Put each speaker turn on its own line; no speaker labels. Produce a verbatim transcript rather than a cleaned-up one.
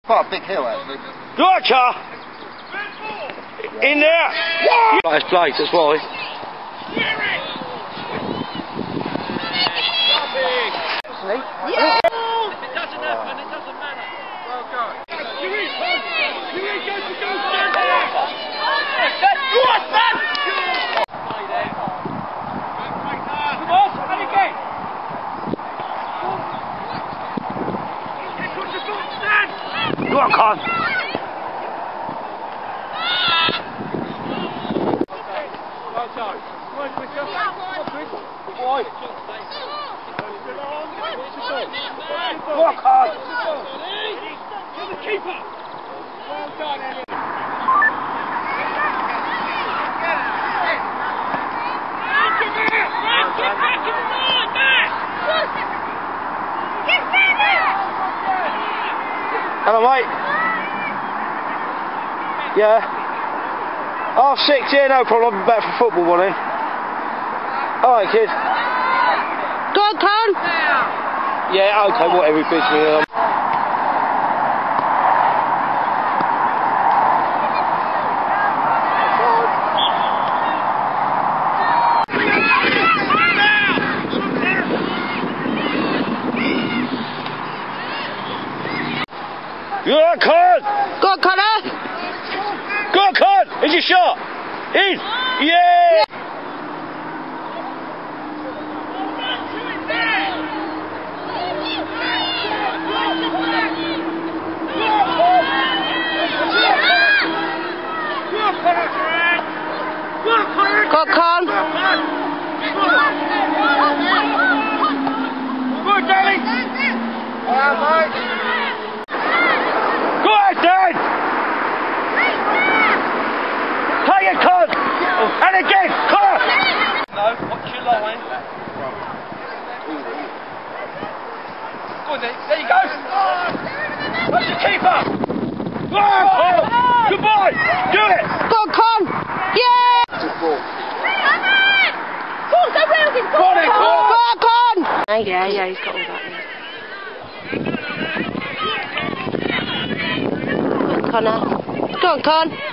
Quite a big hill, actually.
Gotcha! In there! Yeah. Nice place, that's why.
Yeah.
If it doesn't happen, it doesn't matter. Well done. Here he goes! Here he goes to go Stanley! What's that? Come on, and again!
Go on, Con!
Well done. Come on, Chris. Come on, Chris. Boy.
Go on, Con!
You're the keeper. Well done, Elliot.
Hello, mate. Yeah. Half six, yeah, no problem. I'll be back for football, won't I? Alright, kid.
Go on, Con.
Yeah, okay, whatever he bids me. Um. Go on, Con!
Go on, Connor.
Go on, Con! Here's your shot! In! Yeah!
Go on, Con.
Good, Danny.
Yeah, mate.
Go ahead, Dan! Take it, Con! And again, Con!
No, watch your line. Go on, then. There you go. That's your keeper.
Oh, oh, good boy! Do it!
Go on, Con. Yeah!
Go on, then,
Go
Con!
on, Con. Oh, yeah, yeah, he's got all that. Yeah. Go on, Connor. Go on, Con.